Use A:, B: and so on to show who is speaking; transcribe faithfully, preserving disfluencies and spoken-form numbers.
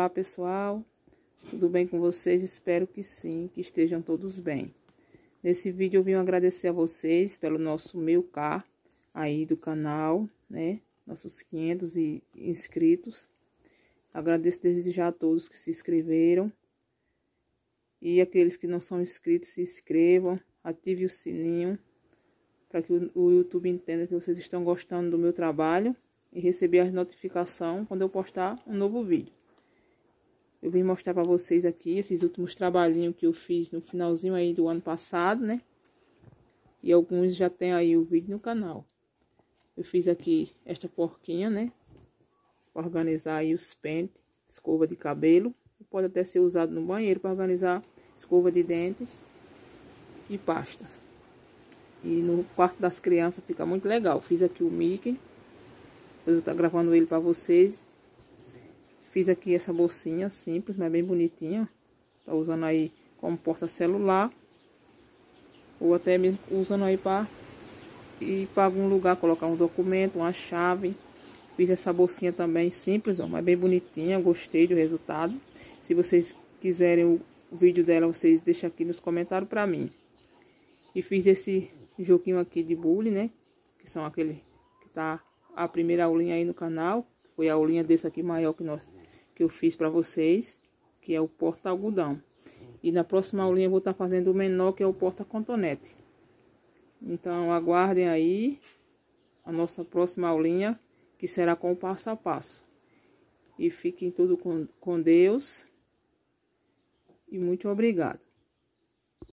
A: Olá pessoal, tudo bem com vocês? Espero que sim, que estejam todos bem. Nesse vídeo eu vim agradecer a vocês pelo nosso mil K aí do canal, né? Nossos quinhentos inscritos. Agradeço desde já a todos que se inscreveram. E aqueles que não são inscritos, se inscrevam, ative o sininho para que o YouTube entenda que vocês estão gostando do meu trabalho e receber as notificações quando eu postar um novo vídeo. Eu vim mostrar para vocês aqui esses últimos trabalhinhos que eu fiz no finalzinho aí do ano passado, né? E alguns já tem aí o vídeo no canal. Eu fiz aqui esta porquinha, né? Para organizar aí os pentes, escova de cabelo. Pode até ser usado no banheiro para organizar escova de dentes e pastas. E no quarto das crianças fica muito legal. Fiz aqui o Mickey. Eu vou estar gravando ele para vocês. Fiz aqui essa bolsinha simples, mas bem bonitinha. Tá usando aí como porta celular. Ou até mesmo usando aí para ir para algum lugar, colocar um documento, uma chave. Fiz essa bolsinha também simples, ó, mas bem bonitinha. Gostei do resultado. Se vocês quiserem o, o vídeo dela, vocês deixam aqui nos comentários para mim. E fiz esse joguinho aqui de bule, né? Que são aquele que tá a primeira aulinha aí no canal. Foi a aulinha desse aqui maior que nós que eu fiz para vocês, que é o porta algodão. E na próxima aulinha eu vou estar tá fazendo o menor, que é o porta cotonete. Então aguardem aí a nossa próxima aulinha, que será com o passo a passo. E fiquem tudo com, com Deus. E muito obrigado.